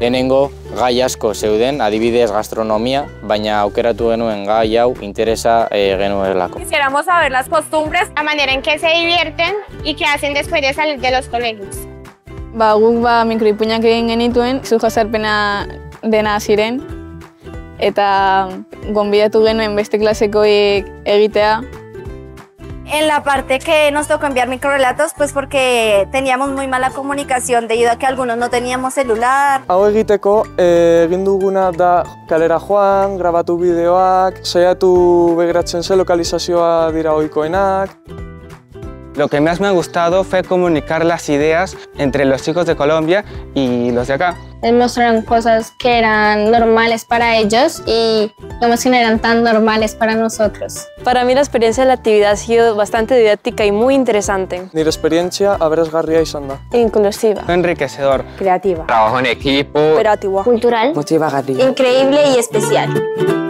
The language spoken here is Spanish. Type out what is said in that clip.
Lehenengo gai asko zeuden, adibidez gastronomia, baina aukeratu genuen gai hau interesa genuelako. Quisiéramos saber las costumbres, la manera en que se divierten y qué hacen después de salir de los colegios. Guk mikroipuinak egin genituen, zu jazarpena dena ziren, eta gonbidatu genuen beste klasekoek egitea. En la parte que nos tocó enviar microrelatos, pues porque teníamos muy mala comunicación debido a que algunos no teníamos celular. Hau egiteko egin duguna da kalera joan, grabatu bideoak, saiatu begiratzen ze lokalizazioa dira ohikoenak. Lo que más me ha gustado fue comunicar las ideas entre los chicos de Colombia y los de acá. Mostraron cosas que eran normales para ellos y digamos que no eran tan normales para nosotros. Para mí la experiencia de la actividad ha sido bastante didáctica y muy interesante. Nire esperientzia aberasgarria izan da. Inclusiva. Enriquecedor. Creativa. Trabajo en equipo. Operativa. Cultural. Motivagarria. Increíble y especial.